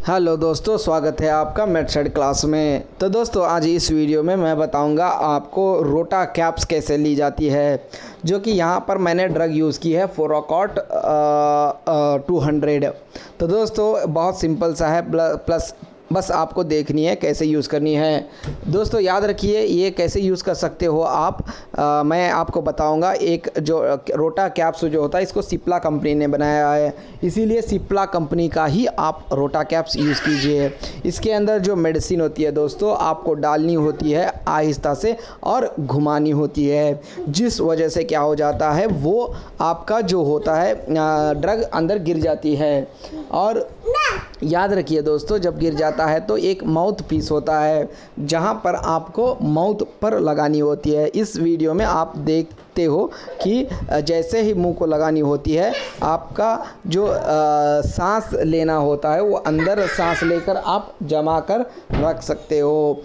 Hello दोस्तों, स्वागत है आपका मेडसेड क्लास में। तो दोस्तों आज इस वीडियो में मैं बताऊंगा आपको रोटा कैप्स कैसे ली जाती है, जो कि यहाँ पर मैंने ड्रग यूज़ की है फोराकॉट 200। तो दोस्तों बहुत सिंपल सा है, प्लस बस आपको देखनी है कैसे यूज़ करनी है। दोस्तों याद रखिए ये कैसे यूज़ कर सकते हो आप, मैं आपको बताऊंगा। एक जो रोटा कैप्स जो होता है इसको सिप्ला कंपनी ने बनाया है, इसीलिए सिप्ला कंपनी का ही आप रोटा कैप्स यूज़ कीजिए। इसके अंदर जो मेडिसिन होती है दोस्तों आपको डालनी होती है आहिस्ता से और घुमानी होती है, जिस वजह से क्या हो जाता है वो आपका जो होता है ड्रग अंदर गिर जाती है। और याद रखिए दोस्तों जब गिर जाता है तो एक माउथ पीस होता है जहां पर आपको माउथ पर लगानी होती है। इस वीडियो में आप देखते हो कि जैसे ही मुंह को लगानी होती है आपका जो सांस लेना होता है वो अंदर सांस लेकर आप जमा कर रख सकते हो।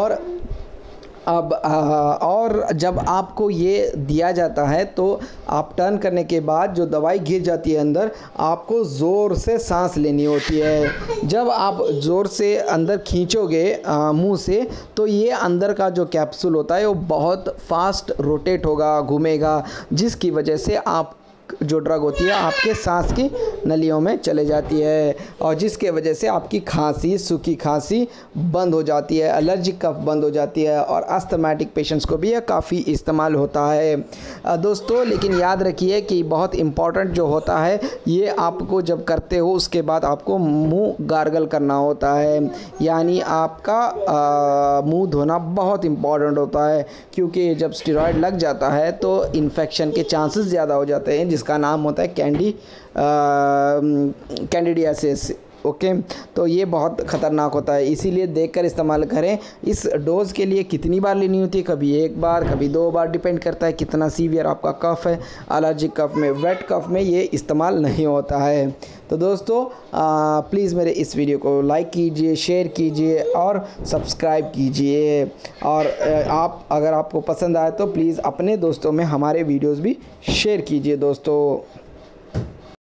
और जब आपको ये दिया जाता है तो आप टर्न करने के बाद जो दवाई गिर जाती है अंदर, आपको ज़ोर से सांस लेनी होती है। जब आप ज़ोर से अंदर खींचोगे मुंह से तो ये अंदर का जो कैप्सूल होता है वो बहुत फास्ट रोटेट होगा, घूमेगा, जिसकी वजह से आप जो ड्रग होती है आपके सांस की नलियों में चले जाती है, और जिसके वजह से आपकी खांसी, सूखी खांसी बंद हो जाती है, एलर्जिक कफ बंद हो जाती है, और अस्थमैटिक पेशेंट्स को भी यह काफ़ी इस्तेमाल होता है दोस्तों। लेकिन याद रखिए कि बहुत इम्पॉर्टेंट जो होता है ये आपको जब करते हो उसके बाद आपको मुंह गार्गल करना होता है, यानी आपका मुंह धोना बहुत इम्पॉर्टेंट होता है, क्योंकि जब स्टेरॉयड लग जाता है तो इन्फेक्शन के चांसेस ज़्यादा हो जाते हैं, जिसका नाम होता है कैंडिडियासिस। ओके, तो ये बहुत ख़तरनाक होता है, इसीलिए देखकर इस्तेमाल करें। इस डोज़ के लिए कितनी बार लेनी होती है, कभी एक बार कभी 2 बार, डिपेंड करता है कितना सीवियर आपका कफ़ है। एलर्जिक कफ़ में, वेट कफ़ में ये इस्तेमाल नहीं होता है। तो दोस्तों प्लीज़ मेरे इस वीडियो को लाइक कीजिए, शेयर कीजिए और सब्सक्राइब कीजिए। और अगर आपको पसंद आए तो प्लीज़ अपने दोस्तों में हमारे वीडियोज़ भी शेयर कीजिए दोस्तों।